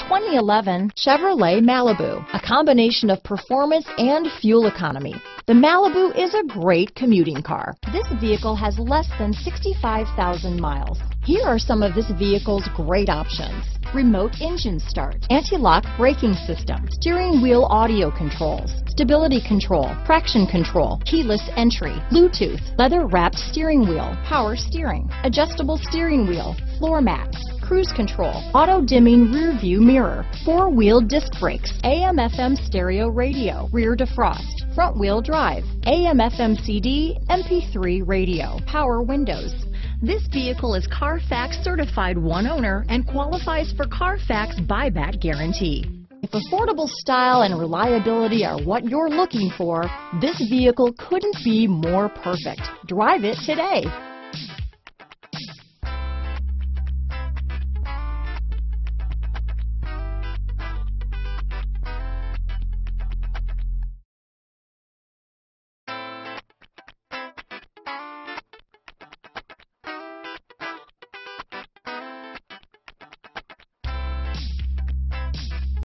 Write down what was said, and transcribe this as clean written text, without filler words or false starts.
2011 Chevrolet Malibu, a combination of performance and fuel economy. The Malibu is a great commuting car. This vehicle has less than 65,000 miles. Here are some of this vehicle's great options: remote engine start, anti-lock braking system, steering wheel audio controls, stability control, traction control, keyless entry, Bluetooth, leather-wrapped steering wheel, power steering, adjustable steering wheel, floor mats, cruise control, auto-dimming rear view mirror, four-wheel disc brakes, AM/FM stereo radio, rear defrost, front-wheel drive, AM/FM CD, MP3 radio, power windows. This vehicle is Carfax certified one owner and qualifies for Carfax buyback guarantee. If affordable style and reliability are what you're looking for, this vehicle couldn't be more perfect. Drive it today.